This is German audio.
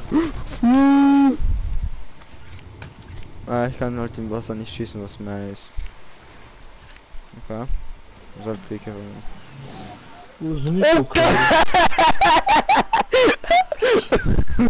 Ah, ich kann halt im Wasser nicht schießen, was mehr ist. Okay. Soll Picke holen. Wo ist nicht okay?